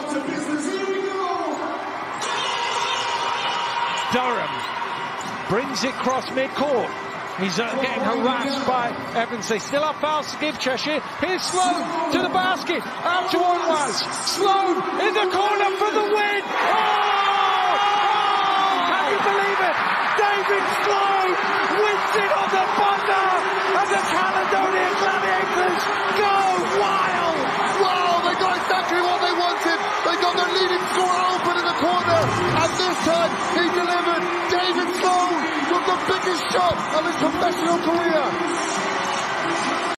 Durham brings it cross mid-court. He's getting harassed by Evans. They still have fouls to give Cheshire. Here's Sloan to the basket. Out to Onwas. Sloan in the corner for the win. Oh! Can you believe it? David Sloan wins it on the buzzer. And the Caledonian Gladiators go wild. Wow, they got exactly what they wanted. They got the leading scorer open in the corner. And this time, he delivered. David Sloan with the biggest shot of his professional career.